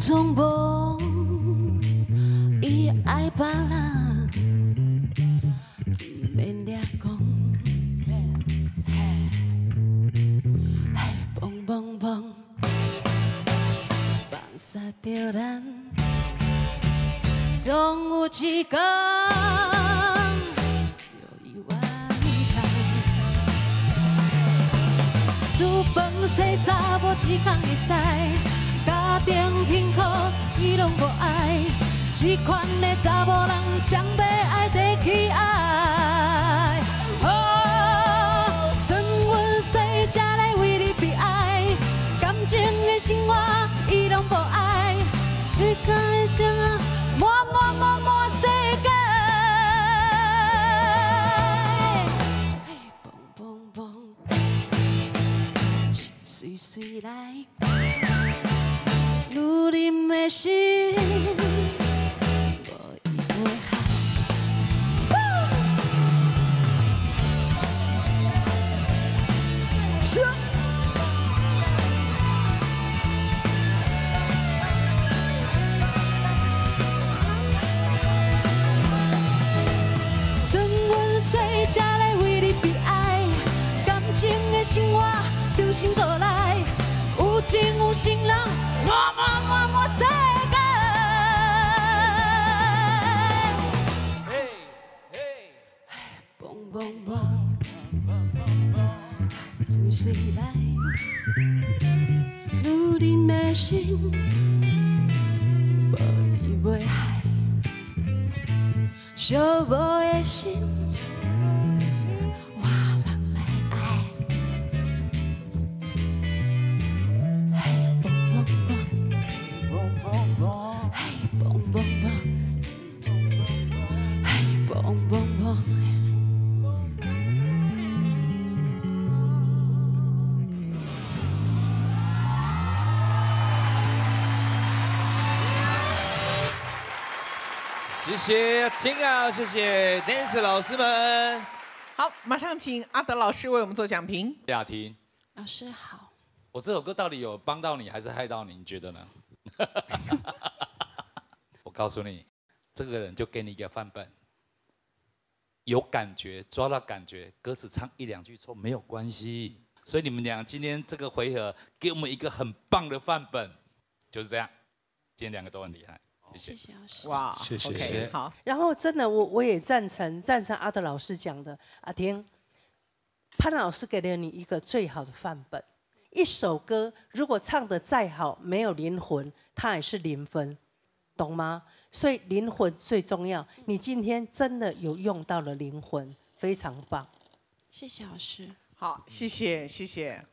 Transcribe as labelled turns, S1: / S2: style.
S1: 总无伊爱别人，免掠讲。嘿，蹦蹦蹦，放撒着咱，总有一天有伊完工。煮饭洗衫无一天会使。 家庭幸福，伊拢无爱，这款的查某人，谁要爱得起爱？哦，算阮细才来为你悲哀，感情的生活伊拢无爱，这款的生活满世界。嘿，蹦蹦蹦，情随随来。 女人的心，无伊袂害。算阮细才来为你悲哀，感情的生活重新倒来，有情有心人。 满世界，嘿嘿，蹦蹦蹦，随随来，女人的心，无伊袂害，寂寞的心，我人来爱。
S2: 谢谢听啊，谢谢 dance 老师们。
S3: 好，马上请阿德老师为我们做讲评。
S2: 雅婷，
S1: 老师好。
S2: 我这首歌到底有帮到你，还是害到你？你觉得呢？我告诉你，这个人就给你一个范本，有感觉，抓到感觉，歌词唱一两句错没有关系。所以你们俩今天这个回合给我们一个很棒的范本，就是这样。今天两个都很厉害。
S1: 谢谢老师。
S3: 哇，
S2: 谢谢。
S3: Okay, 好。
S4: 然后真的，我也赞成阿德老师讲的，阿婷，潘老师给了你一个最好的范本。一首歌如果唱得再好，没有灵魂，它也是0分，懂吗？所以灵魂最重要。你今天真的有用到了灵魂，非常棒。
S1: 谢谢老师。
S3: 好，谢谢。